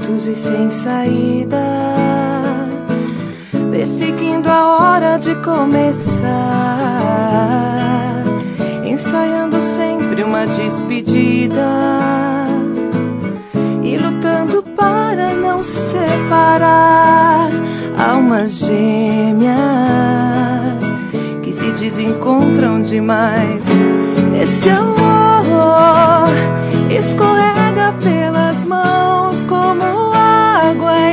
labirintos e sem saída, perseguindo a hora de começar, ensaiando sempre uma despedida e lutando para não separar almas gêmeas que se desencontram demais. Esse amor escorrega pelas mãos como água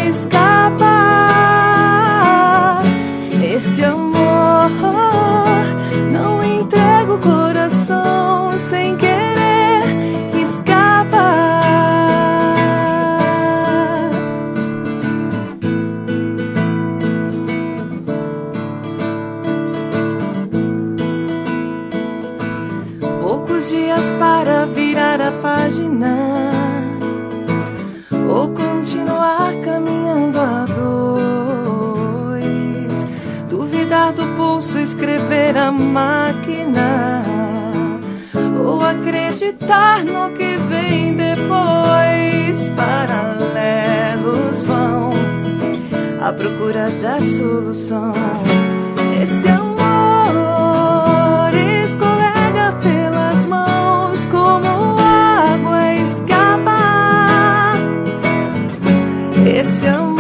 escapa. Esse amor não entrega o coração, sem querer escapa. Poucos dias para virar a página ou continuar caminhando a dois, duvidar do pulso, escrever a máquina ou acreditar no que vem depois. Paralelos vão à procura da solução. Esse amor escorrega pelas mãos como água escapa. Esse amor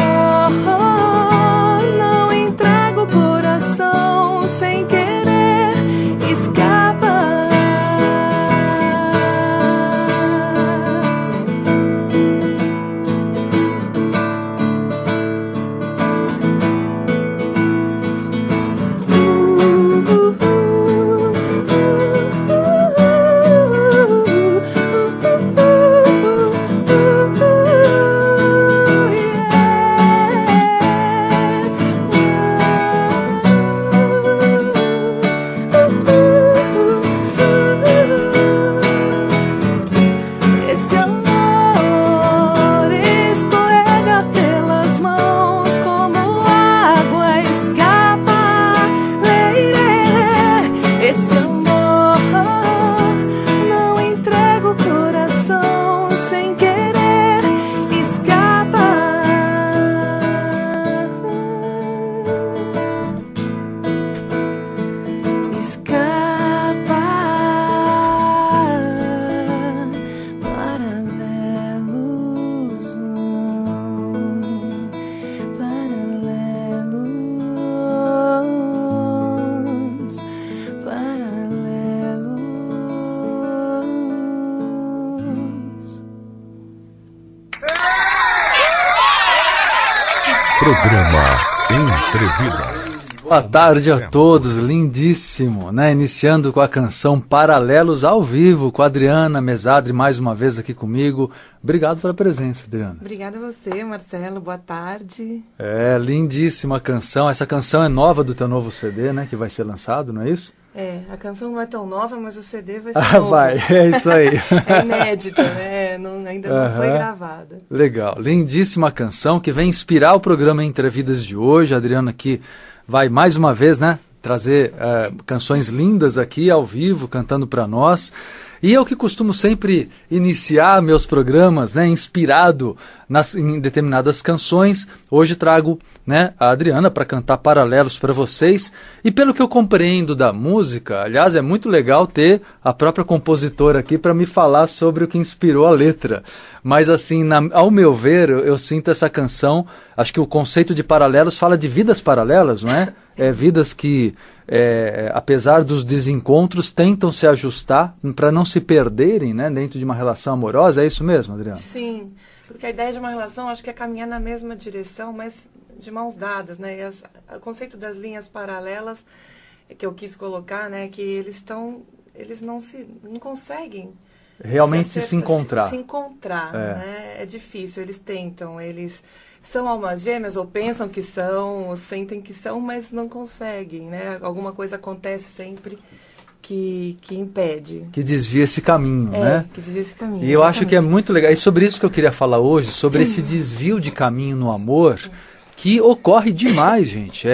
não entrega o coração, sem querer escapa. Programa Entre Vidas. Boa tarde a todos, lindíssimo, né? Iniciando com a canção Paralelos ao vivo, com a Adriana Mesadri mais uma vez aqui comigo. Obrigado pela presença, Adriana. Obrigada a você, Marcelo, boa tarde. É, lindíssima canção. Essa canção é nova do teu novo CD, né? Que vai ser lançado, não é isso? É, a canção não é tão nova, mas o CD vai ser novo. Vai, é isso aí. É inédita, né? Ainda não foi gravada. Legal, lindíssima canção que vem inspirar o programa Entre Vidas de hoje. A Adriana aqui vai mais uma vez, né, trazer canções lindas aqui ao vivo, cantando para nós. E eu que costumo sempre iniciar meus programas, né, inspirado em determinadas canções. Hoje trago, né, a Adriana para cantar Paralelos para vocês. E pelo que eu compreendo da música, aliás, é muito legal ter a própria compositora aqui para me falar sobre o que inspirou a letra. Mas assim, ao meu ver, eu sinto essa canção, acho que o conceito de paralelos fala de vidas paralelas, não é? Vidas que, apesar dos desencontros, tentam se ajustar para não se perderem, né, dentro de uma relação amorosa. É isso mesmo, Adriana? Sim, porque a ideia de uma relação acho que é caminhar na mesma direção, mas de mãos dadas, né? O conceito das linhas paralelas que eu quis colocar, né, que eles não conseguem realmente se encontrar. Se encontrar, né? É difícil, eles tentam, eles são almas gêmeas ou pensam que são, ou sentem que são, mas não conseguem, né? Alguma coisa acontece sempre que impede. Que desvia esse caminho, né? Que desvia esse caminho. E eu acho que é muito legal, e sobre isso que eu queria falar hoje, sobre esse desvio de caminho no amor, que ocorre demais, gente.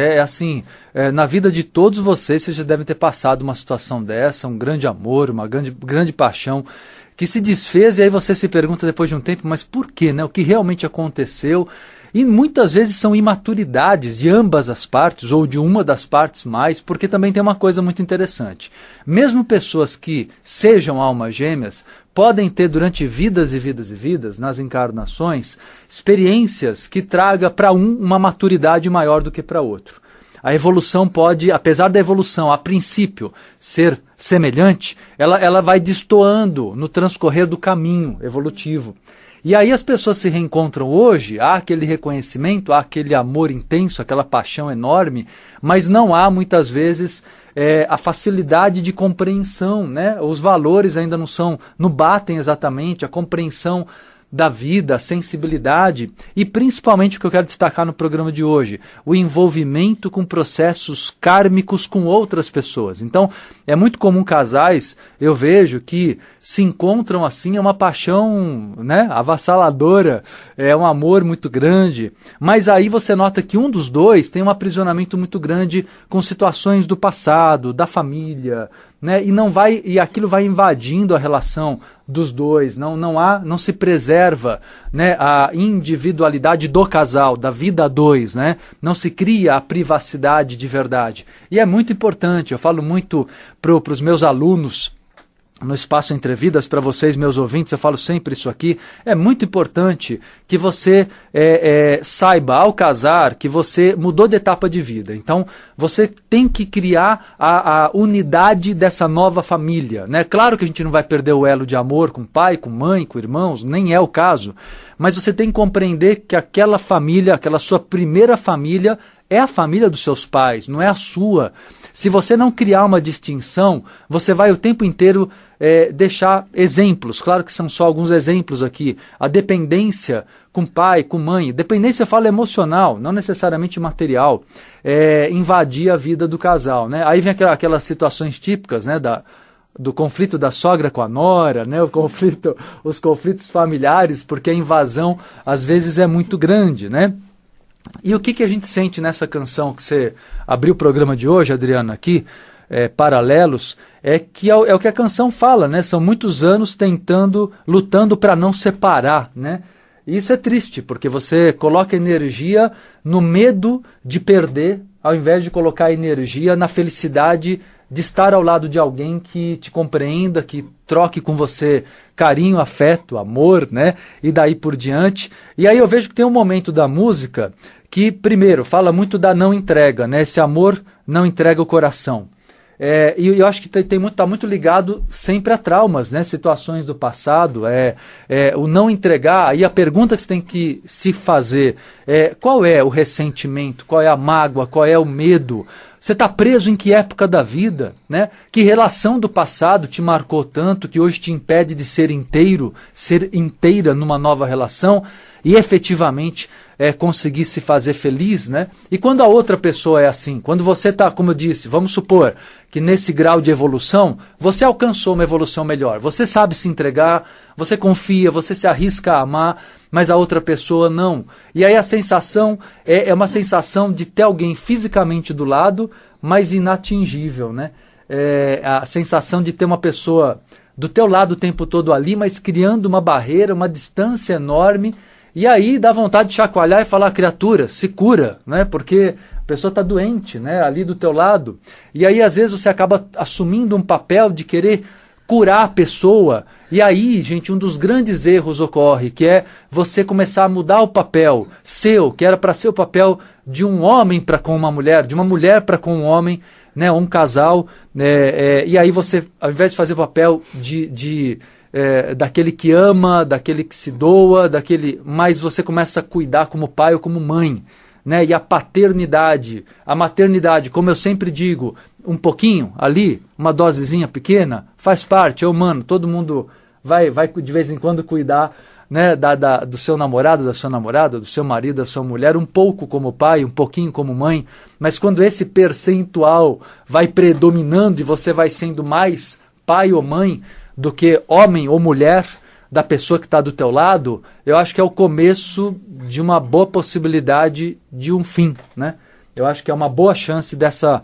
Na vida de todos vocês já devem ter passado uma situação dessa, um grande amor, uma grande paixão, que se desfez e aí você se pergunta depois de um tempo, mas por quê, né? O que realmente aconteceu? E muitas vezes são imaturidades de ambas as partes, ou de uma das partes mais, porque também tem uma coisa muito interessante. Mesmo pessoas que sejam almas gêmeas, podem ter durante vidas e vidas e vidas, nas encarnações, experiências que traga para um uma maturidade maior do que para outro. A evolução pode, apesar da evolução a princípio ser semelhante, ela vai destoando no transcorrer do caminho evolutivo. E aí as pessoas se reencontram hoje, há aquele reconhecimento, há aquele amor intenso, aquela paixão enorme, mas não há muitas vezes a facilidade de compreensão, né? Os valores ainda não batem exatamente, a compreensão da vida, a sensibilidade e principalmente o que eu quero destacar no programa de hoje, o envolvimento com processos kármicos com outras pessoas. Então, é muito comum casais, eu vejo, que se encontram assim, é uma paixão, né, avassaladora, é um amor muito grande, mas aí você nota que um dos dois tem um aprisionamento muito grande com situações do passado, da família, né, e aquilo vai invadindo a relação dos dois, não se preserva, né, a individualidade do casal, da vida a dois, né, não se cria a privacidade de verdade. E é muito importante, eu falo muito para os meus alunos, no Espaço Entre Vidas, para vocês, meus ouvintes, eu falo sempre isso aqui, é muito importante que você saiba, ao casar, que você mudou de etapa de vida. Então, você tem que criar a unidade dessa nova família, né? Claro que a gente não vai perder o elo de amor com pai, com mãe, com irmãos, nem é o caso, mas você tem que compreender que aquela família, aquela sua primeira família, é a família dos seus pais, não é a sua. Se você não criar uma distinção, você vai o tempo inteiro deixar exemplos. Claro que são só alguns exemplos aqui. A dependência com pai, com mãe. Dependência, eu falo, emocional, não necessariamente material. Invadir a vida do casal, né? Aí vem aquelas situações típicas, né, do conflito da sogra com a nora, né, os conflitos familiares, porque a invasão às vezes é muito grande, né? E o que a gente sente nessa canção que você abriu o programa de hoje, Adriana, aqui, Paralelos, é o que a canção fala, né? São muitos anos lutando para não separar, né? E isso é triste, porque você coloca energia no medo de perder, ao invés de colocar energia na felicidade de estar ao lado de alguém que te compreenda, que troque com você carinho, afeto, amor, né? E daí por diante. E aí eu vejo que tem um momento da música que, primeiro, fala muito da não entrega, né? Esse amor não entrega o coração. E eu acho que está muito ligado sempre a traumas, né? Situações do passado, o não entregar. E a pergunta que você tem que se fazer é: qual é o ressentimento, qual é a mágoa, qual é o medo? Você está preso em que época da vida, né? Que relação do passado te marcou tanto que hoje te impede de ser inteiro, ser inteira numa nova relação e efetivamente conseguir se fazer feliz, né? E quando a outra pessoa é assim, quando você está, como eu disse, vamos supor que nesse grau de evolução, você alcançou uma evolução melhor, você sabe se entregar, você confia, você se arrisca a amar, mas a outra pessoa não. E aí a sensação é uma sensação de ter alguém fisicamente do lado, mas inatingível, né? A sensação de ter uma pessoa do teu lado o tempo todo ali, mas criando uma barreira, uma distância enorme. E aí dá vontade de chacoalhar e falar: criatura, se cura, né? Porque a pessoa está doente, né? Ali do teu lado. E aí às vezes você acaba assumindo um papel de querer curar a pessoa. E aí, gente, um dos grandes erros ocorre, que é você começar a mudar o papel seu, que era para ser o papel de um homem para com uma mulher, de uma mulher para com um homem, né? Um casal. E aí você, ao invés de fazer o papel daquele que ama, daquele que se doa, mas você começa a cuidar como pai ou como mãe, né? E a paternidade, a maternidade, como eu sempre digo, um pouquinho ali, uma dosezinha pequena, faz parte, é humano, todo mundo vai de vez em quando cuidar, né, do seu namorado, da sua namorada, do seu marido, da sua mulher, um pouco como pai, um pouquinho como mãe, mas quando esse percentual vai predominando e você vai sendo mais pai ou mãe do que homem ou mulher da pessoa que está do teu lado, eu acho que é o começo de uma boa possibilidade de um fim, né? Eu acho que é uma boa chance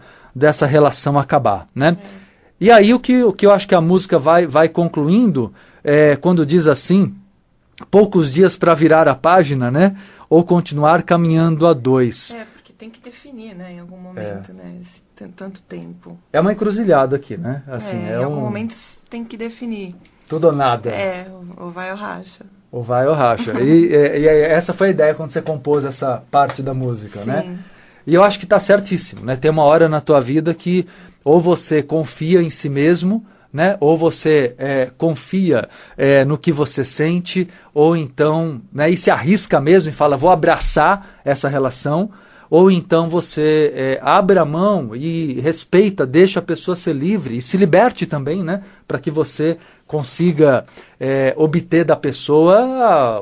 dessa relação acabar, né? E aí o que eu acho que a música vai concluindo quando diz assim, poucos dias para virar a página, né? Ou continuar caminhando a dois. Porque tem que definir, né? Em algum momento, né? Tanto tempo. É uma encruzilhada aqui, né? Assim, em algum momento tem que definir. Tudo ou nada. Ou vai ou racha. Ou vai ou racha. E essa foi a ideia quando você compôs essa parte da música, Sim. né? E eu acho que está certíssimo, né? Tem uma hora na tua vida que ou você confia em si mesmo, né? Ou você confia no que você sente, ou então, né? E se arrisca mesmo e fala, vou abraçar essa relação, ou então você abre a mão e respeita, deixa a pessoa ser livre e se liberte também, né? Para que você consiga obter da pessoa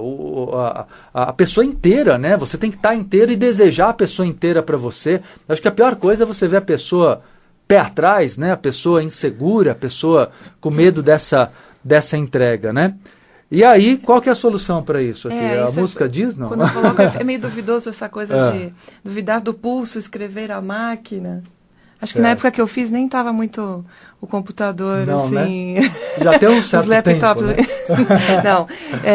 a pessoa inteira, né? Você tem que estar inteiro e desejar a pessoa inteira para você. Acho que a pior coisa é você ver a pessoa pé atrás, né? A pessoa insegura, a pessoa com medo dessa entrega, né? E aí, qual que é a solução para isso aqui? A música diz, não? Quando eu coloco, é meio duvidoso essa coisa de duvidar do pulso, escrever a máquina. Acho que na época que eu fiz nem estava muito o computador, não, assim... Né? Já tem um certo tempo, né? Não,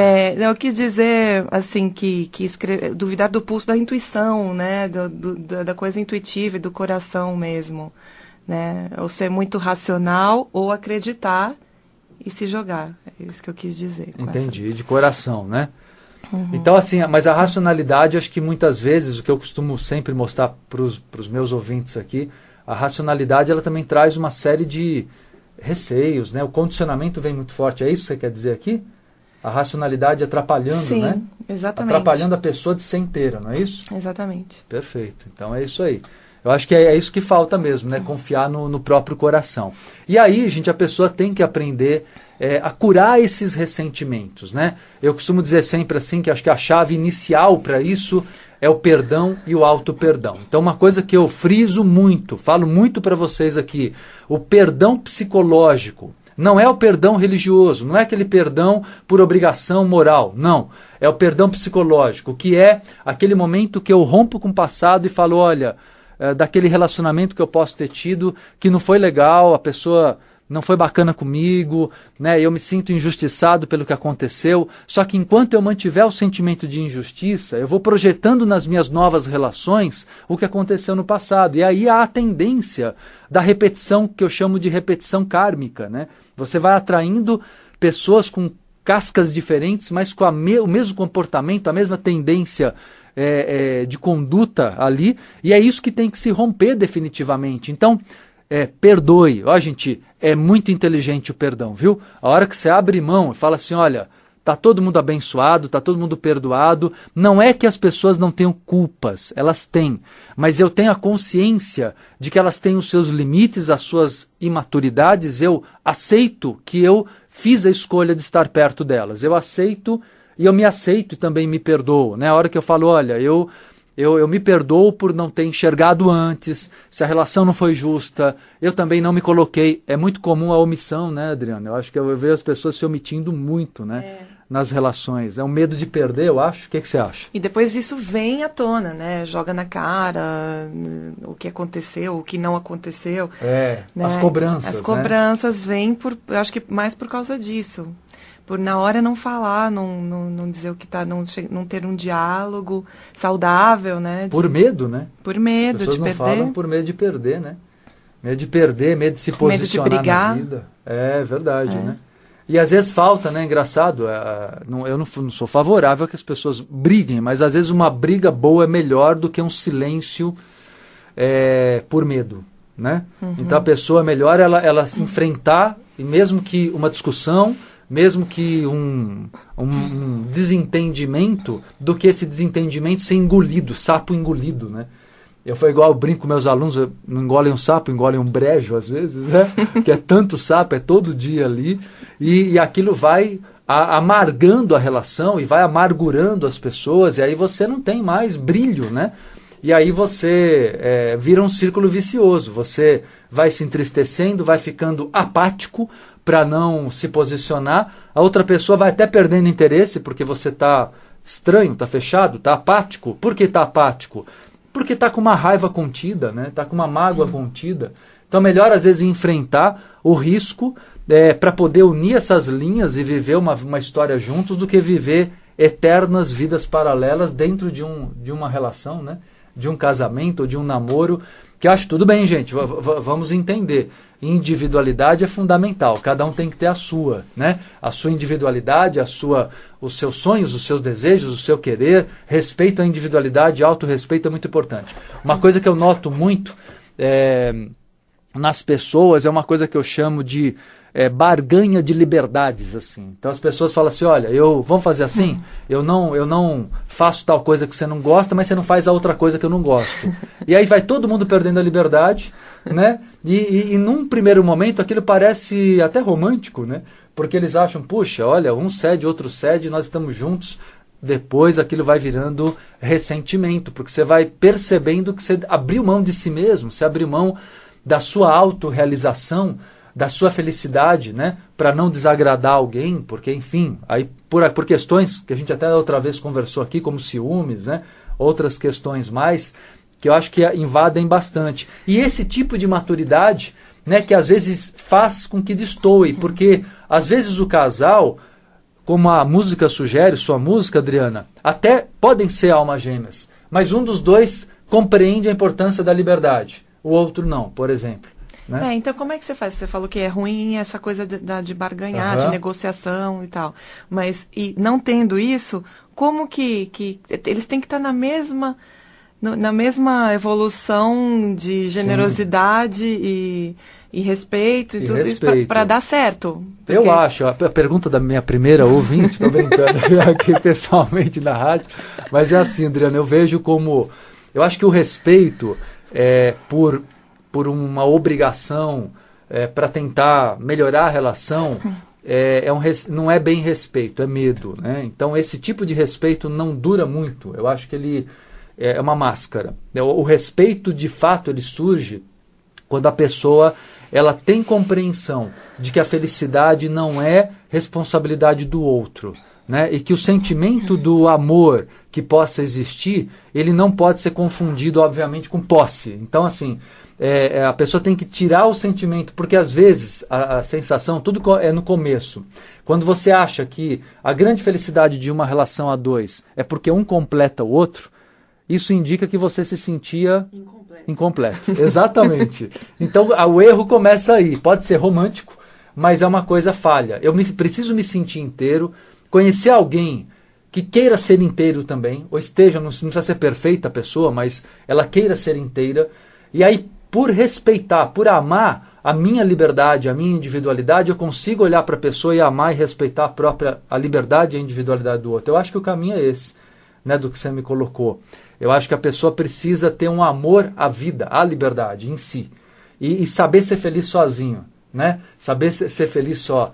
eu quis dizer, assim, que duvidar do pulso da intuição, né? Da coisa intuitiva e do coração mesmo, né? Ou ser muito racional ou acreditar e se jogar. É isso que eu quis dizer. Entendi, de coração, né? Uhum. Então, assim, mas a racionalidade, acho que muitas vezes, o que eu costumo sempre mostrar para os meus ouvintes aqui, a racionalidade, ela também traz uma série de receios, né? O condicionamento vem muito forte. É isso que você quer dizer aqui? A racionalidade atrapalhando, Sim, né? Exatamente. Atrapalhando a pessoa de ser inteira, não é isso? Exatamente. Perfeito. Então, é isso aí. Eu acho que é isso que falta mesmo, né? Confiar no próprio coração. E aí, gente, a pessoa tem que aprender a curar esses ressentimentos, né? Eu costumo dizer sempre assim, que acho que a chave inicial para isso é o perdão e o auto-perdão. Então, uma coisa que eu friso muito, falo muito para vocês aqui, o perdão psicológico não é o perdão religioso, não é aquele perdão por obrigação moral, não. É o perdão psicológico, que é aquele momento que eu rompo com o passado e falo, olha, daquele relacionamento que eu posso ter tido, que não foi legal, a pessoa não foi bacana comigo, né? Eu me sinto injustiçado pelo que aconteceu, só que enquanto eu mantiver o sentimento de injustiça, eu vou projetando nas minhas novas relações o que aconteceu no passado. E aí há a tendência da repetição, que eu chamo de repetição kármica, né? Você vai atraindo pessoas com cascas diferentes, mas com o mesmo comportamento, a mesma tendência de conduta ali, e é isso que tem que se romper definitivamente. Então, perdoe. Ó, gente, é muito inteligente o perdão, viu? A hora que você abre mão e fala assim, olha, tá todo mundo abençoado, tá todo mundo perdoado, não é que as pessoas não tenham culpas, elas têm, mas eu tenho a consciência de que elas têm os seus limites, as suas imaturidades, eu aceito que eu fiz a escolha de estar perto delas, eu aceito e eu me aceito e também me perdoo, né? A hora que eu falo, olha, eu me perdoo por não ter enxergado antes, se a relação não foi justa, eu também não me coloquei. É muito comum a omissão, né, Adriana? Eu acho que eu vejo as pessoas se omitindo muito, né, nas relações. É um medo de perder, eu acho. O que você acha? E depois isso vem à tona, né? Joga na cara o que aconteceu, o que não aconteceu. Né? As cobranças. As cobranças vêm, eu acho que mais por causa disso. Por na hora não falar, não dizer o que tá, não ter um diálogo saudável, né? Por medo, né? Por medo de perder. As pessoas não falam por medo de perder, né? Medo de perder, medo de se posicionar medo de brigar. Na vida. É verdade, né? E às vezes falta, né? Engraçado, eu não sou favorável a que as pessoas briguem, mas às vezes uma briga boa é melhor do que um silêncio por medo, né? Uhum. Então a pessoa é melhor ela se enfrentar, e mesmo que uma discussão, mesmo que um desentendimento, do que esse desentendimento ser engolido, sapo engolido, né? Eu brinco com meus alunos, não engolem um sapo, engolem um brejo às vezes, né? Que é tanto sapo, é todo dia ali, e aquilo vai amargando a relação e vai amargurando as pessoas, e aí você não tem mais brilho, né? E aí você vira um círculo vicioso, você vai se entristecendo, vai ficando apático para não se posicionar, a outra pessoa vai até perdendo interesse porque você está estranho, está fechado, está apático. Por que está apático? Porque está com uma raiva contida, né? Está com uma mágoa contida. Então é melhor às vezes enfrentar o risco para poder unir essas linhas e viver uma história juntos do que viver eternas vidas paralelas dentro de uma relação, né? De um casamento ou de um namoro, que eu acho tudo bem, gente, vamos entender. Individualidade é fundamental, cada um tem que ter a sua, né? A sua individualidade, os seus sonhos, os seus desejos, o seu querer, respeito à individualidade, autorrespeito é muito importante. Uma coisa que eu noto muito nas pessoas é uma coisa que eu chamo de barganha de liberdades, assim. Então as pessoas falam assim, olha, vamos fazer assim? Eu não faço tal coisa que você não gosta, mas você não faz a outra coisa que eu não gosto. E aí vai todo mundo perdendo a liberdade, né? E num primeiro momento aquilo parece até romântico, né? Porque eles acham, puxa, olha, um cede, outro cede, nós estamos juntos. Depois aquilo vai virando ressentimento, porque você vai percebendo que você abriu mão de si mesmo, você abriu mão da sua autorrealização, da sua felicidade, né, para não desagradar alguém, porque, enfim, aí por questões que a gente até outra vez conversou aqui, como ciúmes, né, outras questões mais, que eu acho que invadem bastante. E esse tipo de maturidade, né, que às vezes faz com que destoe, porque às vezes o casal, como a música sugere, sua música, Adriana, até podem ser almas gêmeas, mas um dos dois compreende a importância da liberdade, o outro não, por exemplo. Né? Então como é que você faz? Você falou que é ruim essa coisa de barganhar, de negociação e tal. Mas, e não tendo isso, como que eles têm que estar na mesma evolução de generosidade e respeito e tudo respeito. Isso para dar certo? Porque... Eu acho, a pergunta da minha primeira ouvinte, estou brincando aqui pessoalmente na rádio, mas é assim, Adriana, eu vejo como... Eu acho que o respeito por uma obrigação para tentar melhorar a relação, não é bem respeito, é medo. Né? Então esse tipo de respeito não dura muito. Eu acho que ele é uma máscara. O respeito, de fato, ele surge quando a pessoa ela tem compreensão de que a felicidade não é responsabilidade do outro. Né? E que o sentimento do amor que possa existir, ele não pode ser confundido, obviamente, com posse. Então, assim... a pessoa tem que tirar o sentimento, porque às vezes a sensação, tudo é no começo. Quando você acha que a grande felicidade de uma relação a dois é porque um completa o outro, isso indica que você se sentia incompleto. Exatamente. Então o erro começa aí. Pode ser romântico, mas é uma coisa falha. Preciso me sentir inteiro, conhecer alguém que queira ser inteiro também, ou esteja, não precisa ser perfeita a pessoa, mas ela queira ser inteira, e aí por respeitar, por amar a minha liberdade, a minha individualidade, eu consigo olhar para a pessoa e amar e respeitar a liberdade e a individualidade do outro. Eu acho que o caminho é esse, né, do que você me colocou. Eu acho que a pessoa precisa ter um amor à vida, à liberdade em si. E saber ser feliz sozinho. Né? Saber ser feliz só.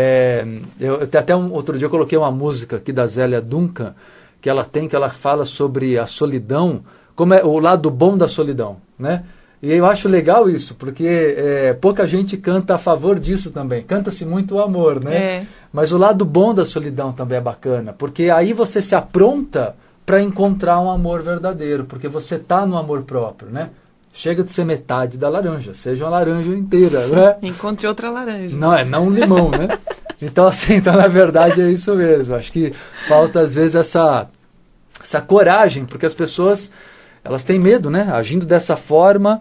Outro dia eu coloquei uma música aqui da Zélia Duncan, que ela fala sobre a solidão, como é o lado bom da solidão, né? E eu acho legal isso, porque pouca gente canta a favor disso também. Canta-se muito o amor, né? Mas o lado bom da solidão também é bacana, porque aí você se apronta para encontrar um amor verdadeiro, porque você está no amor próprio, né? Chega de ser metade da laranja, seja uma laranja inteira, né? Encontre outra laranja. Não um limão, né? Então, assim, na verdade é isso mesmo. Acho que falta, às vezes, essa coragem, porque as pessoas... Elas têm medo, né? Agindo dessa forma,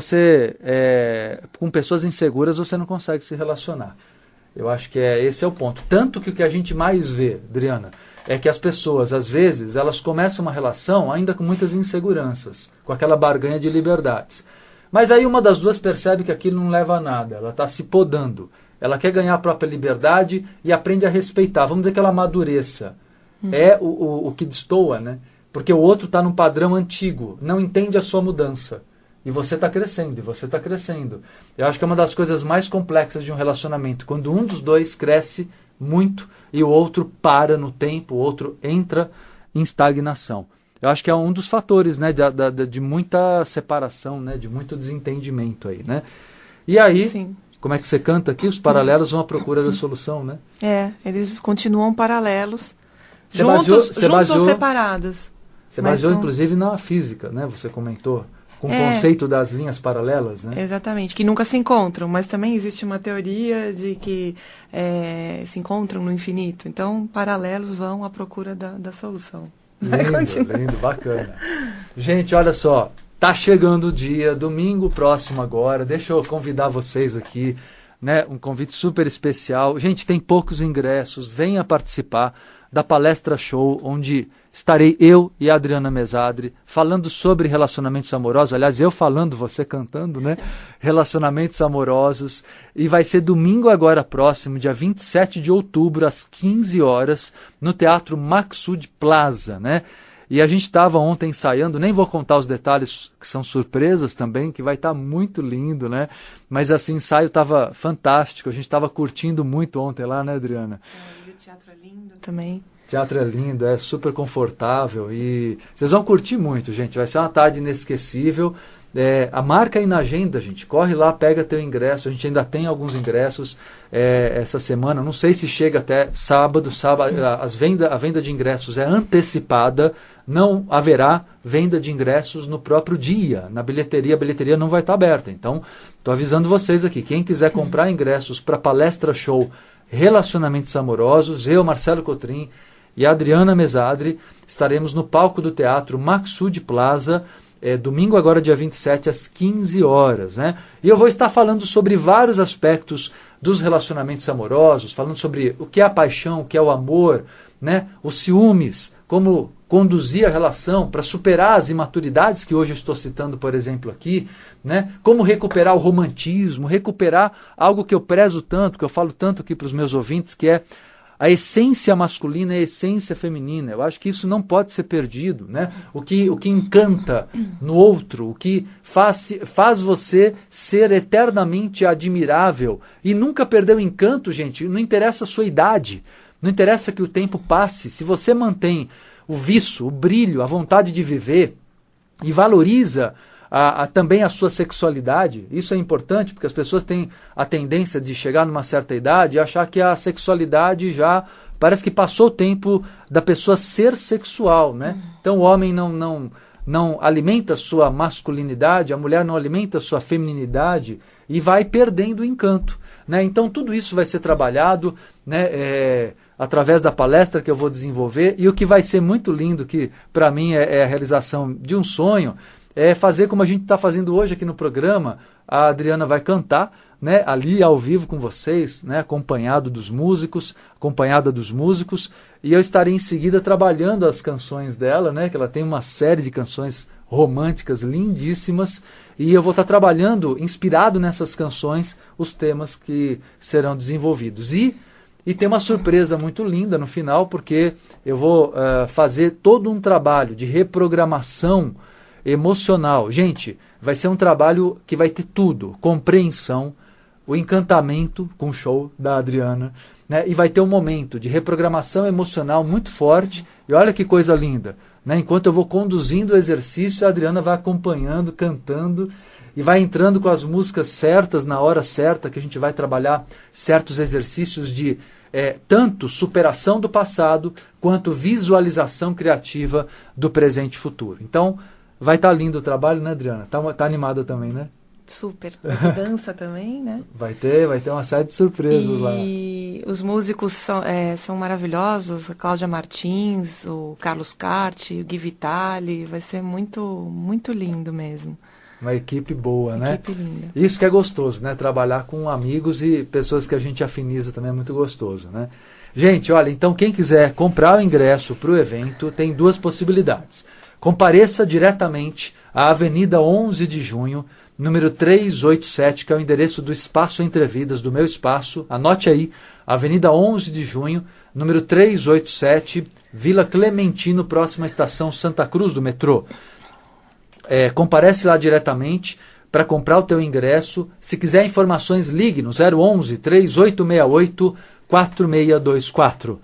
com pessoas inseguras, você não consegue se relacionar. Eu acho que esse é o ponto. Tanto que o que a gente mais vê, Adriana, é que as pessoas, às vezes, elas começam uma relação ainda com muitas inseguranças, com aquela barganha de liberdades. Mas aí uma das duas percebe que aquilo não leva a nada, ela está se podando. Ela quer ganhar a própria liberdade e aprende a respeitar. Vamos dizer que ela amadureça. É o que destoa, né? Porque o outro está num padrão antigo, não entende a sua mudança. E você está crescendo, e você está crescendo. Eu acho que é uma das coisas mais complexas de um relacionamento. Quando um dos dois cresce muito e o outro para no tempo, o outro entra em estagnação. Eu acho que é um dos fatores, né, de muita separação, né, de muito desentendimento aí, né? E aí, sim, como é que você canta aqui? Os paralelos vão à procura da solução, né? Eles continuam paralelos, juntos ou separados. Você baseou, inclusive, na física, né? Você comentou. com o conceito das linhas paralelas, né? Exatamente, que nunca se encontram, mas também existe uma teoria de que se encontram no infinito. Então, paralelos vão à procura da solução. Lindo, bacana. Gente, olha só, tá chegando o dia, domingo próximo agora, deixa eu convidar vocês aqui, né? Um convite super especial. Gente, tem poucos ingressos, venha participar da palestra show, onde estarei eu e a Adriana Mesadri falando sobre relacionamentos amorosos. Aliás, eu falando, você cantando, né? Relacionamentos amorosos. E vai ser domingo agora próximo, dia 27 de outubro, às 15 horas, no Teatro Maxud Plaza, né? E a gente estava ontem ensaiando, nem vou contar os detalhes, que são surpresas também, que vai estar muito lindo, né? Mas assim, o ensaio estava fantástico, a gente estava curtindo muito ontem lá, né, Adriana? E o teatro é lindo também. O teatro é lindo, é super confortável e vocês vão curtir muito, gente. Vai ser uma tarde inesquecível. A marca aí na agenda, gente. Corre lá, pega teu ingresso. A gente ainda tem alguns ingressos essa semana. Não sei se chega até sábado. A venda de ingressos é antecipada. Não haverá venda de ingressos no próprio dia. Na bilheteria, a bilheteria não vai estar aberta. Então, estou avisando vocês aqui. Quem quiser comprar ingressos para palestra show Relacionamentos Amorosos, eu, Marcelo Cotrim e a Adriana Mesadri estaremos no palco do Teatro Maxud Plaza, domingo agora, dia 27, às 15 horas. Né? E eu vou estar falando sobre vários aspectos dos relacionamentos amorosos, falando sobre o que é a paixão, o que é o amor, né? Os ciúmes, como conduzir a relação para superar as imaturidades que hoje eu estou citando, por exemplo, aqui, né? Como recuperar o romantismo, recuperar algo que eu prezo tanto, que eu falo tanto aqui para os meus ouvintes, que é a essência masculina e a essência feminina. Eu acho que isso não pode ser perdido, né? O que encanta no outro, o que faz você ser eternamente admirável e nunca perder o encanto, gente. Não interessa a sua idade, não interessa que o tempo passe. Se você mantém o viço, o brilho, a vontade de viver e valoriza também a sua sexualidade. Isso é importante porque as pessoas têm a tendência de chegar numa certa idade e achar que a sexualidade já parece que passou o tempo da pessoa ser sexual, né? Então o homem não alimenta a sua masculinidade, a mulher não alimenta a sua feminilidade e vai perdendo o encanto, né? Então tudo isso vai ser trabalhado, né, através da palestra que eu vou desenvolver, e o que vai ser muito lindo, que para mim é a realização de um sonho, é fazer como a gente está fazendo hoje aqui no programa. A Adriana vai cantar, né, ali ao vivo com vocês, né, acompanada dos músicos, e eu estarei em seguida trabalhando as canções dela, né, que ela tem uma série de canções românticas lindíssimas, e eu vou estar trabalhando, inspirado nessas canções, os temas que serão desenvolvidos. E tem uma surpresa muito linda no final, porque eu vou fazer todo um trabalho de reprogramação emocional. Gente, vai ser um trabalho que vai ter tudo: compreensão, o encantamento com o show da Adriana, né? E vai ter um momento de reprogramação emocional muito forte. E olha que coisa linda, né? Enquanto eu vou conduzindo o exercício, a Adriana vai acompanhando, cantando, e vai entrando com as músicas certas, na hora certa, que a gente vai trabalhar certos exercícios de tanto superação do passado, quanto visualização criativa do presente e futuro. Então, vai estar lindo o trabalho, né, Adriana? Tá animada também, né? Super. Vai ter dança também, né? Vai ter uma série de surpresas lá. E os músicos são maravilhosos. A Cláudia Martins, o Carlos Carte, o Gui Vitali. Vai ser muito, muito lindo mesmo. Uma equipe boa, né? Equipe linda. Isso que é gostoso, né? Trabalhar com amigos e pessoas que a gente afiniza também é muito gostoso, né? Gente, olha, então quem quiser comprar o ingresso para o evento tem duas possibilidades. Compareça diretamente à Avenida 11 de Junho, número 387, que é o endereço do Espaço Entrevidas, do meu espaço. Anote aí, Avenida 11 de Junho, número 387, Vila Clementino, próxima à estação Santa Cruz do metrô. Comparece lá diretamente para comprar o teu ingresso. Se quiser informações, ligue no 011 3868 4624.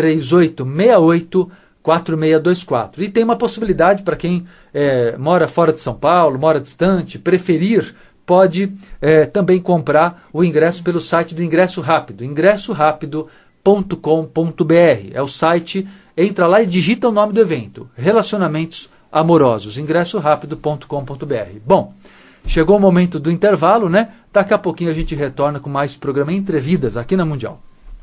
3868 4624. E tem uma possibilidade para quem mora fora de São Paulo, mora distante, preferir, pode também comprar o ingresso pelo site do Ingresso Rápido, ingressorapido.com.br. É o site, entra lá e digita o nome do evento: Relacionamentos amorosos. ingressorapido.com.br. Bom, chegou o momento do intervalo, né? Daqui a pouquinho a gente retorna com mais programa Entrevidas aqui na Mundial.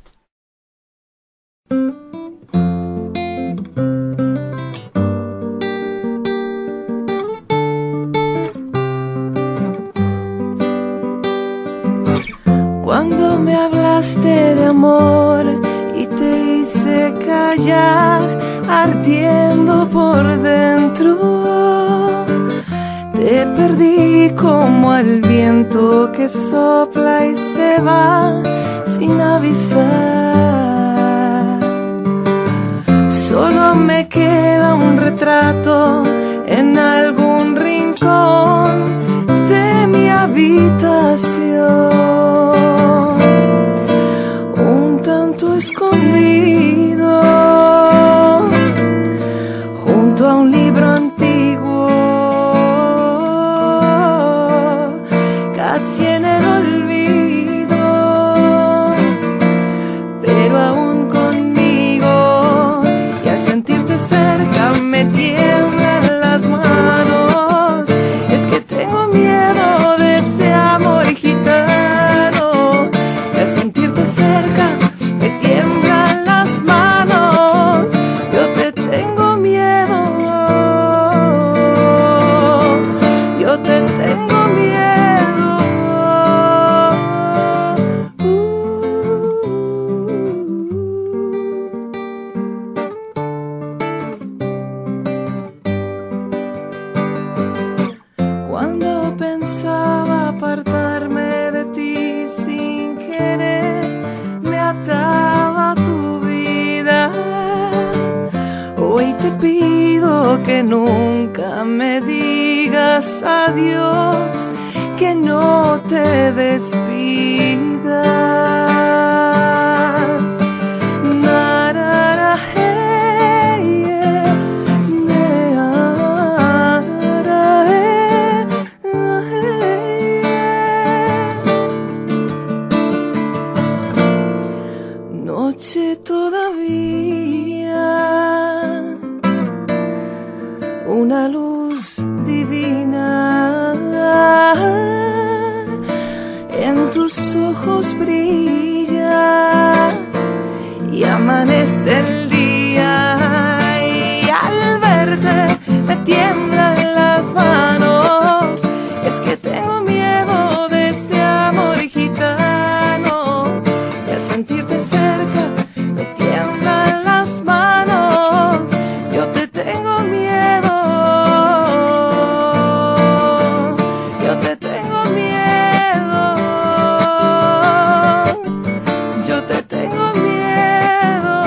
Cuando me hablaste de amor y te hice callar, ardiendo por dentro, te perdí como al viento que sopla y se va sin avisar. Solo me queda un retrato en algún rincón de mi habitación, un tanto escondido junto a un libro antiguo, casi en el olvido, pero aún conmigo, y al sentirte cerca me tiemblan las manos. Es que tengo miedo de ese amor gitano, y al sentirte cerca me tiemblan las manos. Yo te tengo miedo, yo te tengo miedo. Cuando pensaba apartarme de ti sin querer, me ataba tu vida. Hoy te pido que nunca me digas adiós, que no te despidas. Narara, hey, yeah, narara, hey, yeah. Noche todavía, una luz divina en tus ojos brilla y amanece el día, y al verte me tiemblan las manos. Es que tengo miedo de ese amor gitano, y al sentirte cerca me tiemblan las manos. Yo te tengo miedo, yo te tengo miedo, yo te tengo miedo,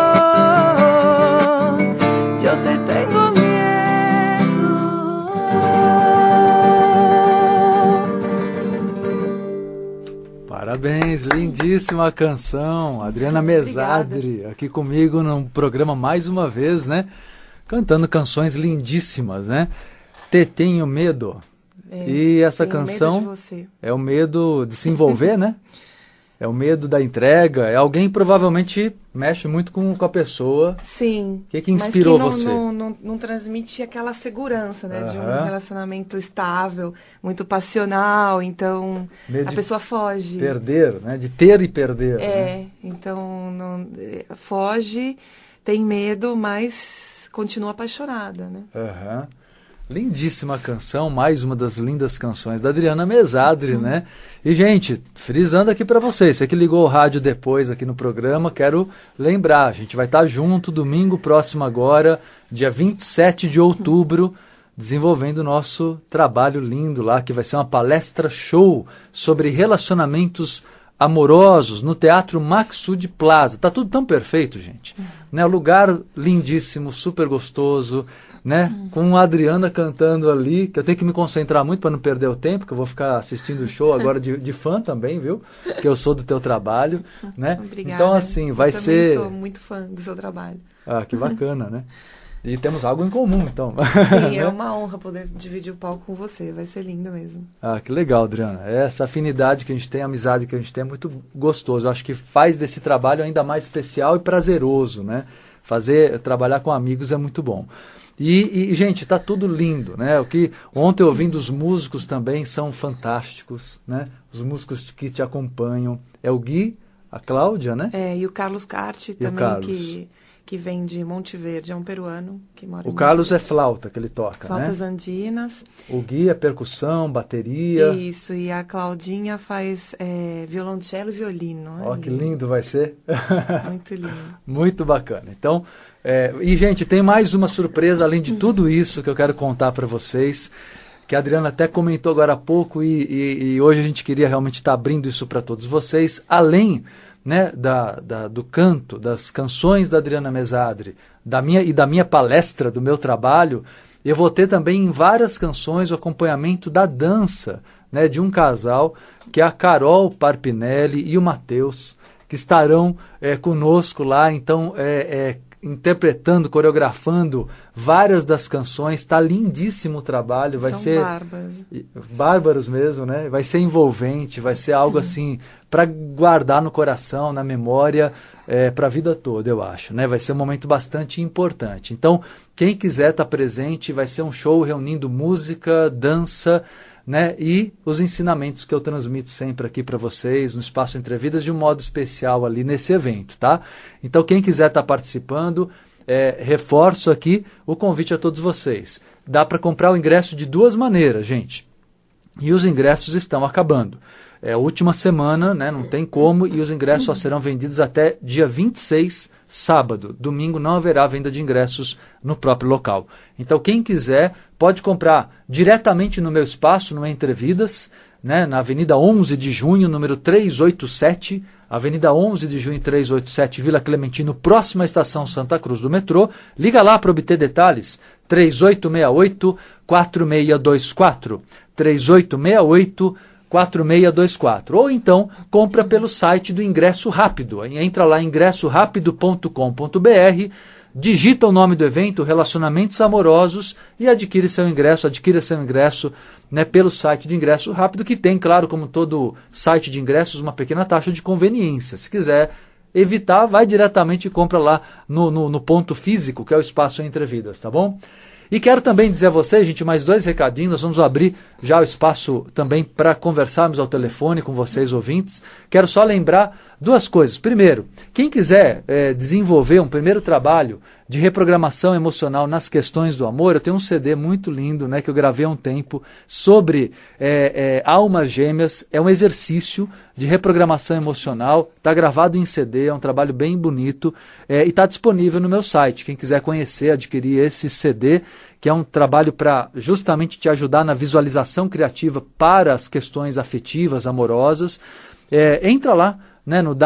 yo te tengo miedo. Parabéns, lindíssima canção. Adriana Mesadri, aqui comigo no programa mais uma vez, né? Cantando canções lindíssimas, né? Te Tenho Medo. E essa canção medo de você. é o medo de se envolver, né? É o medo da entrega. É alguém que provavelmente mexe muito com a pessoa. Sim. O que inspirou mas que você? Não transmite aquela segurança, né? De um Aham. relacionamento estável, muito passional. Então, Medo a de pessoa foge. Perder, né? De ter e perder. Né? Então foge, tem medo, mas continua apaixonada, né? Aham. Lindíssima canção, mais uma das lindas canções da Adriana Mesadri, né? E, gente, frisando aqui para vocês, você que ligou o rádio depois aqui no programa, quero lembrar, a gente vai estar junto domingo próximo agora, dia 27 de outubro, desenvolvendo o nosso trabalho lindo lá, que vai ser uma palestra show sobre relacionamentos amorosos no Teatro Maxud Plaza. Tá tudo tão perfeito, gente. Né? Lugar lindíssimo, super gostoso, né? Com a Adriana cantando ali, que eu tenho que me concentrar muito para não perder o tempo, que eu vou ficar assistindo o show agora de fã também, viu? Que eu sou do teu trabalho, né? Obrigada. Então, assim, vai ser... Eu sou muito fã do seu trabalho. Ah, que bacana, né? E temos algo em comum, então. Sim, é uma honra poder dividir o palco com você. Vai ser lindo mesmo. Ah, que legal, Adriana. Essa afinidade que a gente tem, a amizade que a gente tem é muito gostoso. Eu acho que faz desse trabalho ainda mais especial e prazeroso, né? Trabalhar com amigos é muito bom. E gente, tá tudo lindo, né? Ontem ouvindo os músicos também são fantásticos, né? Os músicos que te acompanham. É o Gui, a Cláudia, né? E o Carlos Carte também, que vem de Monte Verde, é um peruano que mora em Monte Carlos Verde. É flauta que ele toca, Flautas né? andinas. O Gui é percussão, bateria. Isso, e a Claudinha faz violoncelo e violino. Ó, que lindo vai ser. Muito lindo. Muito bacana. Então, e gente, tem mais uma surpresa além de tudo isso que eu quero contar para vocês, que a Adriana até comentou agora há pouco e hoje a gente queria realmente estar abrindo isso para todos vocês, além, né, do canto, das canções da Adriana Mesadri, da minha palestra, do meu trabalho. Eu vou ter também em várias canções o acompanhamento da dança, né, de um casal, que é a Carol Parpinelli e o Matheus, que estarão conosco lá, então, interpretando, coreografando várias das canções. Está lindíssimo o trabalho, vai ser bárbaros mesmo, né? Vai ser envolvente, vai ser algo assim para guardar no coração, na memória, para a vida toda, eu acho, né? Vai ser um momento bastante importante. Então, quem quiser estar presente, vai ser um show reunindo música, dança, né, e os ensinamentos que eu transmito sempre aqui para vocês no Espaço Entrevidas de um modo especial ali nesse evento, tá? Então, quem quiser estar participando, reforço aqui o convite a todos vocês. Dá para comprar o ingresso de duas maneiras, gente. E os ingressos estão acabando. É a última semana, né, não tem como, e os ingressos só serão vendidos até dia 26, sábado. Domingo não haverá venda de ingressos no próprio local. Então, quem quiser pode comprar diretamente no meu espaço, no Entrevidas, né, na Avenida 11 de Junho, número 387, Avenida 11 de Junho 387, Vila Clementino, próxima à Estação Santa Cruz do metrô. Liga lá para obter detalhes, 3868-4624, 3868-4624. Ou então, compra pelo site do Ingresso Rápido. Entra lá, ingressorapido.com.br, digita o nome do evento, Relacionamentos Amorosos, e adquira seu ingresso, né, pelo site do Ingresso Rápido, que tem, claro, como todo site de ingressos, uma pequena taxa de conveniência. Se quiser evitar, vai diretamente e compra lá no ponto físico, que é o Espaço Entrevidas, tá bom? E quero também dizer a vocês, gente, mais 2 recadinhos. Nós vamos abrir já o espaço também para conversarmos ao telefone com vocês, ouvintes. Quero só lembrar 2 coisas. Primeiro, quem quiser desenvolver um primeiro trabalho de reprogramação emocional nas questões do amor, eu tenho um CD muito lindo, né, que eu gravei há um tempo, sobre almas gêmeas. É um exercício de reprogramação emocional, está gravado em CD, é um trabalho bem bonito, e está disponível no meu site. Quem quiser conhecer, adquirir esse CD, que é um trabalho para justamente te ajudar na visualização criativa para as questões afetivas, amorosas, entra lá, né, no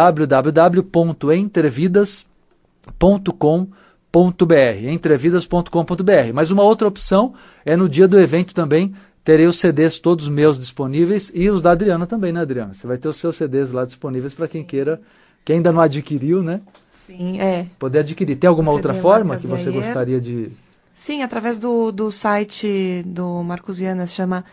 www.entrevidas.com.br, entrevidas.com.br. Mas uma outra opção é no dia do evento também, terei os CDs todos meus disponíveis e os da Adriana também, né, Adriana? Você vai ter os seus CDs lá disponíveis para quem queira, que ainda não adquiriu, né? Sim, poder adquirir. Tem alguma outra forma que você gostaria de... Sim, através do site do Marcos Viana, se chama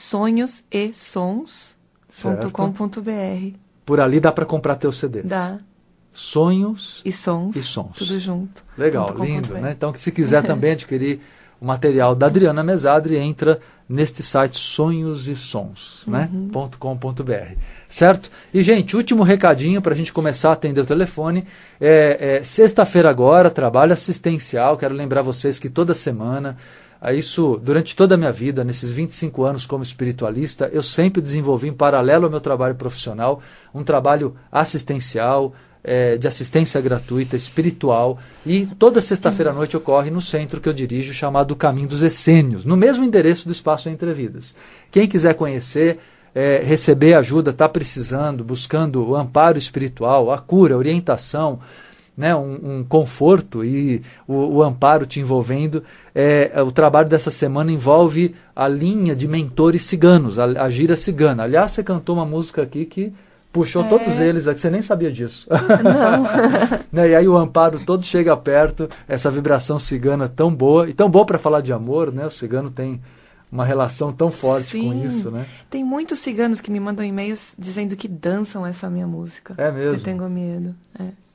sonhosesons.com.br. Por ali dá para comprar teus CDs. Dá. Sonhos e sons. Tudo junto. Legal, lindo, né? Então, se quiser também adquirir o material da Adriana Mesadri, entra neste site Sonhos e Sons, né? .com.br, certo? E, gente, último recadinho para a gente começar a atender o telefone. Sexta-feira agora, trabalho assistencial. Quero lembrar vocês que toda semana, isso durante toda a minha vida, nesses 25 anos como espiritualista, eu sempre desenvolvi em paralelo ao meu trabalho profissional, um trabalho assistencial, de assistência gratuita, espiritual, e toda sexta-feira à noite ocorre no centro que eu dirijo, chamado Caminho dos Essênios, no mesmo endereço do Espaço Entrevidas. Quem quiser conhecer, receber ajuda, está precisando, buscando o amparo espiritual, a cura, a orientação, né, um conforto e o amparo te envolvendo, o trabalho dessa semana envolve a linha de mentores ciganos, a gira cigana. Aliás, você cantou uma música aqui que puxou todos eles, que você nem sabia disso. Não. Né, e aí o amparo todo chega perto, essa vibração cigana tão boa, e tão boa para falar de amor, né? O cigano tem uma relação tão forte com isso, né? Tem muitos ciganos que me mandam e-mails dizendo que dançam essa minha música. É mesmo? Eu tenho medo.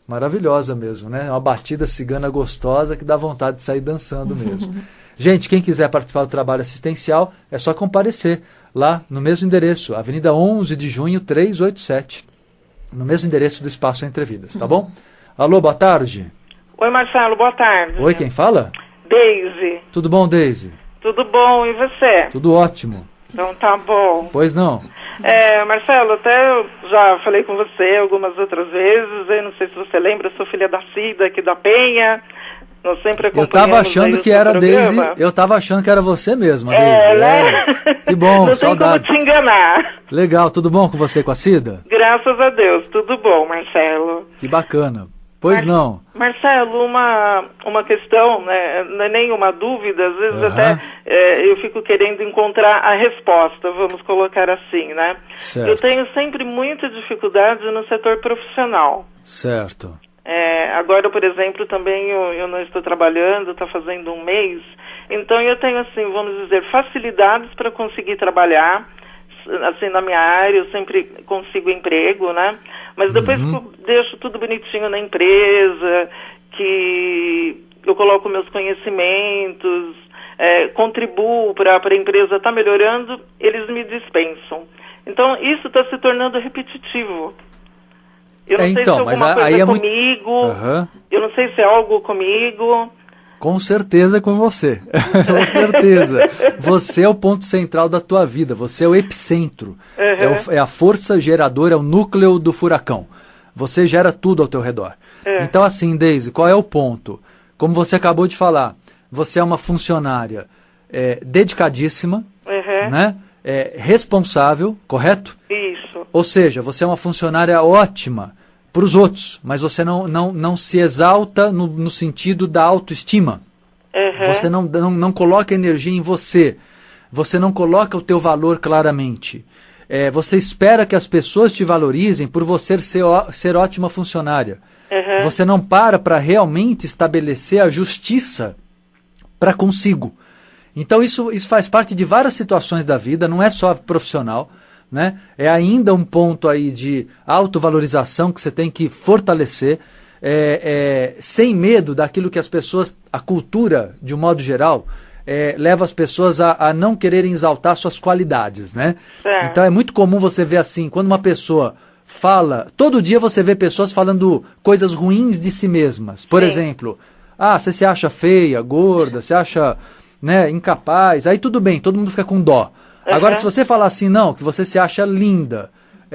Maravilhosa mesmo, né? Uma batida cigana gostosa que dá vontade de sair dançando mesmo. Gente, quem quiser participar do trabalho assistencial, é só comparecer lá no mesmo endereço, Avenida 11 de Junho, 387, no mesmo endereço do Espaço Entre Vidas, tá bom? Alô, boa tarde. Oi, Marcelo, boa tarde. Oi, quem fala? Deise. Tudo bom, Deise? Tudo bom, e você? Tudo ótimo. Então tá bom. Pois não? Marcelo, até eu já falei com você algumas outras vezes, eu não sei se você lembra, eu sou filha da Cida aqui da Penha, nós sempre acompanhamos. Eu tava achando que era a Deise, eu tava achando que era você mesma, Deise. Né? Que bom, não saudades. Não tem como te enganar. Legal, tudo bom com você, com a Cida? Graças a Deus, tudo bom, Marcelo. Que bacana. Pois não. Marcelo, uma questão, né, não é nenhuma dúvida, às vezes até eu fico querendo encontrar a resposta, vamos colocar assim, né? Certo. Eu tenho sempre muita dificuldade no setor profissional. Certo. Agora, por exemplo, também eu não estou trabalhando, está fazendo um mês, então eu tenho, assim, vamos dizer, facilidades para conseguir trabalhar, assim, na minha área, eu sempre consigo emprego, né? Mas depois que eu deixo tudo bonitinho na empresa, que eu coloco meus conhecimentos, contribuo para a empresa estar melhorando, eles me dispensam. Então, isso está se tornando repetitivo. Eu não sei se é alguma coisa comigo, eu não sei se é algo comigo. Com certeza com você, com certeza. Você é o ponto central da tua vida, você é o epicentro, é a força geradora, é o núcleo do furacão. Você gera tudo ao teu redor. Então assim, Deise, qual é o ponto? Como você acabou de falar, você é uma funcionária dedicadíssima, né? Responsável, correto? Isso. Ou seja, você é uma funcionária ótima para os outros, mas você não se exalta no sentido da autoestima. Você não coloca energia em você. Você não coloca o teu valor claramente. Você espera que as pessoas te valorizem por você ser ótima funcionária. Você não para realmente estabelecer a justiça para consigo. Então isso faz parte de várias situações da vida, não é só profissional. Né? É ainda um ponto aí de autovalorização que você tem que fortalecer, sem medo daquilo que as pessoas, a cultura, de um modo geral, leva as pessoas a não quererem exaltar suas qualidades, né? Então é muito comum você ver assim, quando uma pessoa fala, todo dia você vê pessoas falando coisas ruins de si mesmas. Por exemplo, você se acha feia, gorda, se acha, né, incapaz, aí tudo bem, todo mundo fica com dó. Agora, se você falar assim, não, que você se acha linda,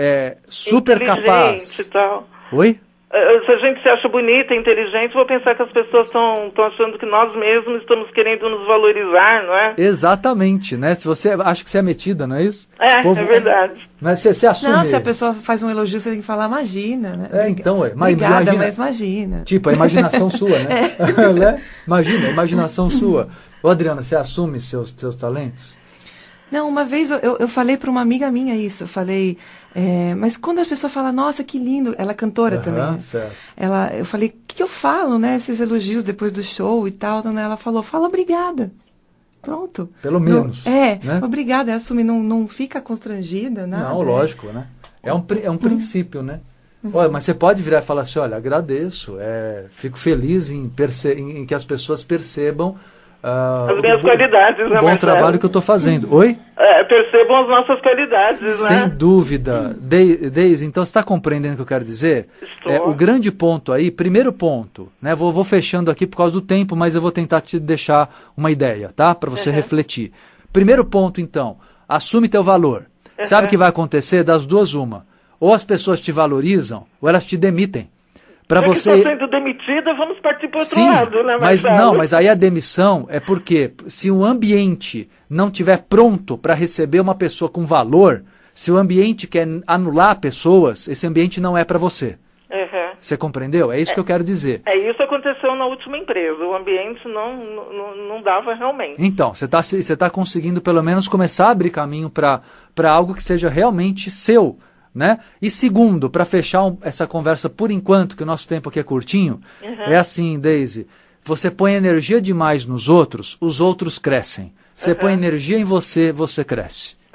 super capaz... E tal. Oi? Se a gente se acha bonita, inteligente, vou pensar que as pessoas estão achando que nós mesmos estamos querendo nos valorizar, não é? Exatamente, né? Se você acha que você é metida, não é isso? É verdade. Né? Você assume... Não, se a pessoa faz um elogio, você tem que falar, imagina, né? Então, obrigada, mas imagina. Tipo, a imaginação sua, né? Né? Imagina, a imaginação sua. Ô, Adriana, você assume seus talentos? Não, uma vez eu falei para uma amiga minha isso, eu falei, mas quando as pessoas falam, nossa, que lindo, ela é cantora também, certo. Eu falei, o que eu falo, né, esses elogios depois do show e tal, né? Ela falou, fala obrigada, pronto. Pelo menos. Né? Obrigada, assumir, não fica constrangida, nada. Não, lógico, né? É um princípio, né? Olha, mas você pode virar e falar assim, olha, agradeço, fico feliz em que as pessoas percebam as minhas qualidades, né, bom trabalho que eu estou fazendo. Oi? Percebam as nossas qualidades, né? Sem dúvida. Deise, então você está compreendendo o que eu quero dizer? Estou. O grande ponto aí, primeiro ponto, né? Vou fechando aqui por causa do tempo, mas eu vou tentar te deixar uma ideia, tá? Para você refletir. Primeiro ponto, então, assume teu valor. Sabe o que vai acontecer? Das duas, uma. Ou as pessoas te valorizam, ou elas te demitem. Para você está sendo demitida, vamos partir para o outro lado, né, mas aí a demissão é porque se o ambiente não estiver pronto para receber uma pessoa com valor, se o ambiente quer anular pessoas, esse ambiente não é para você. Você compreendeu? É isso que eu quero dizer. Isso aconteceu na última empresa, o ambiente não dava realmente. Então, você tá conseguindo pelo menos começar a abrir caminho para algo que seja realmente seu. Né? E segundo, para fechar essa conversa por enquanto, que o nosso tempo aqui é curtinho, é assim, Deise, você põe energia demais nos outros, os outros crescem. Você põe energia em você, você cresce.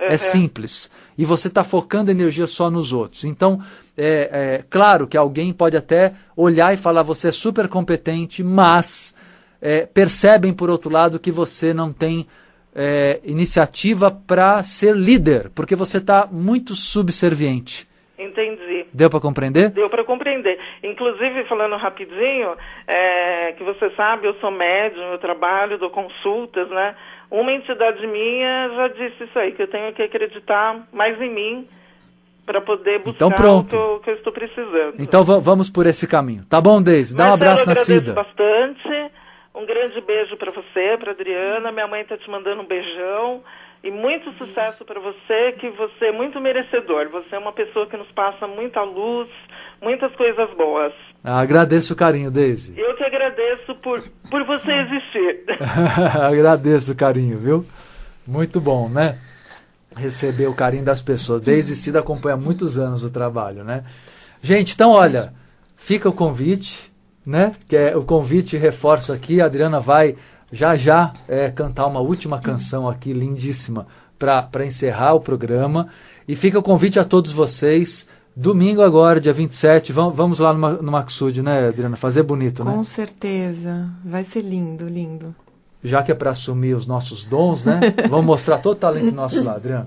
É simples. E você está focando energia só nos outros. Então, claro que alguém pode até olhar e falar, você é super competente, mas percebem, por outro lado, que você não tem iniciativa para ser líder, porque você está muito subserviente. Entendi. Deu para compreender? Deu para compreender. Inclusive, falando rapidinho, que você sabe, eu sou médium, eu trabalho, dou consultas, né? Uma entidade minha já disse isso aí, que eu tenho que acreditar mais em mim para poder buscar então, pronto. o que eu estou precisando. Então vamos por esse caminho. Tá bom, Deise? Dá um abraço na Cida. Eu agradeço bastante. Um grande beijo para você, para Adriana. Minha mãe está te mandando um beijão. E muito sucesso para você, que você é muito merecedor. Você é uma pessoa que nos passa muita luz, muitas coisas boas. Agradeço o carinho, Deise. Eu que agradeço por você existir. Agradeço o carinho, viu? Muito bom, né? Receber o carinho das pessoas. Deise Cida acompanha há muitos anos o trabalho, né? Gente, então olha, fica o convite, né? O convite reforço aqui, a Adriana vai já cantar uma última canção aqui, lindíssima, para encerrar o programa. E fica o convite a todos vocês, domingo agora, dia 27, vamos lá no Maxud, né, Adriana? Fazer bonito, né? Com certeza, vai ser lindo, lindo. Já que é para assumir os nossos dons, né? Vamos mostrar todo o talento nosso lá, Adriana.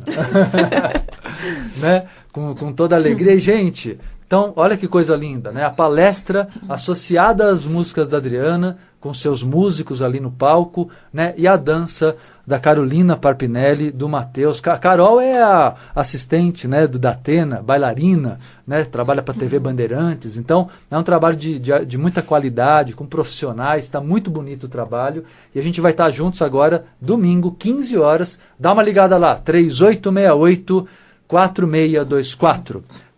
Né? Com toda a alegria. E, gente, então, olha que coisa linda, né? A palestra associada às músicas da Adriana, com seus músicos ali no palco, né? E a dança da Carolina Parpinelli, do Matheus. Carol é a assistente, né, do Datena, bailarina, né? Trabalha para a TV Bandeirantes. Então, é um trabalho de muita qualidade, com profissionais. Está muito bonito o trabalho. E a gente vai estar juntos agora, domingo, 15 horas. Dá uma ligada lá, 3868-4624.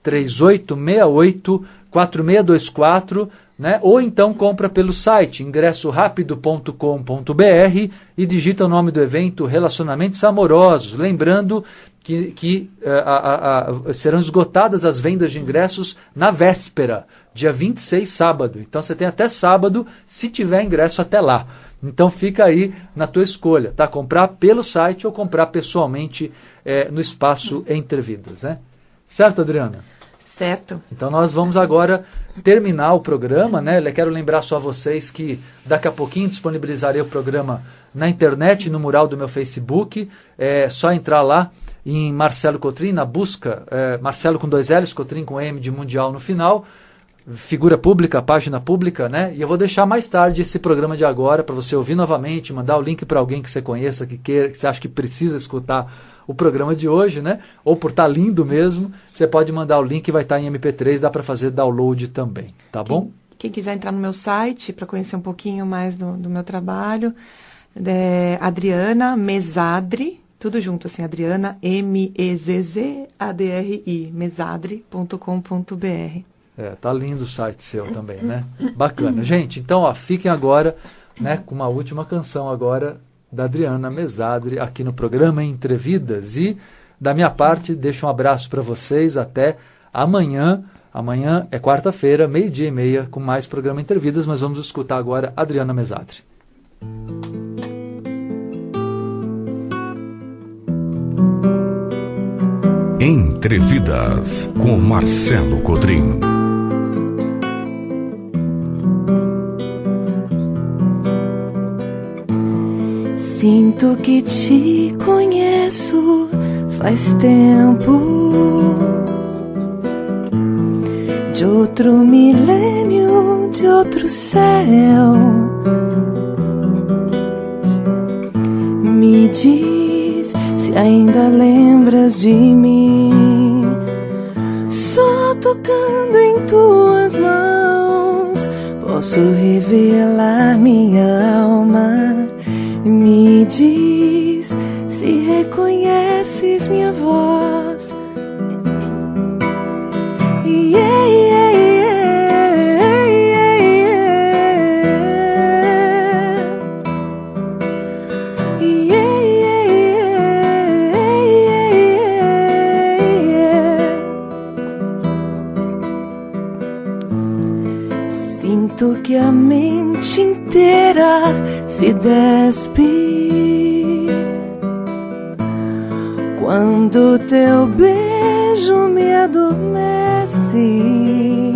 3868-4624, né? Ou então compra pelo site ingressorapido.com.br e digita o nome do evento Relacionamentos Amorosos. Lembrando que serão esgotadas as vendas de ingressos na véspera, dia 26, sábado. Então você tem até sábado, se tiver ingresso até lá. Então fica aí na tua escolha, tá? Comprar pelo site ou comprar pessoalmente no espaço Entre Vidas, né? Certo, Adriana? Certo. Então nós vamos agora terminar o programa, né? Quero lembrar só a vocês que daqui a pouquinho disponibilizarei o programa na internet, no mural do meu Facebook. É só entrar lá em Marcelo Cotrim, na busca, Marcelo com 2 L's, Cotrim com M de Mundial no final, figura pública, página pública, né? E eu vou deixar mais tarde esse programa de agora para você ouvir novamente, mandar o link para alguém que você conheça, que queira, que você acha que precisa escutar o programa de hoje, né? Ou por estar lindo mesmo, você pode mandar o link, vai estar em MP3, dá para fazer download também, tá bom? Quem quiser entrar no meu site para conhecer um pouquinho mais do meu trabalho, Adriana Mezzadri, tudo junto assim, Adriana Mezzadri, mezzadri.com.br. Tá lindo o site seu também, né? Bacana. Gente, então, ó, fiquem agora, né, com uma última canção agora da Adriana Mezzadri aqui no programa Entre Vidas. E da minha parte, deixo um abraço para vocês até amanhã. Amanhã é quarta-feira, 12:30, com mais programa Entre Vidas, mas vamos escutar agora Adriana Mezzadri. Entre Vidas, com Marcelo Cotrim. Sinto que te conheço faz tempo, de outro milênio, de outro céu. Me diz se ainda lembras de mim, só tocando em tuas mãos posso revelar minha alma. Me diz se reconheces minha voz. Yeah, yeah, yeah, yeah. Yeah, yeah, yeah. Sinto que a mente inteira se despe quando teu beijo me adormece.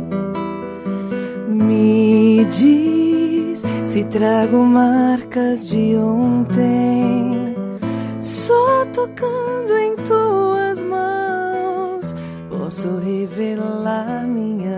Me diz se trago marcas de ontem, só tocando em tuas mãos posso revelar minha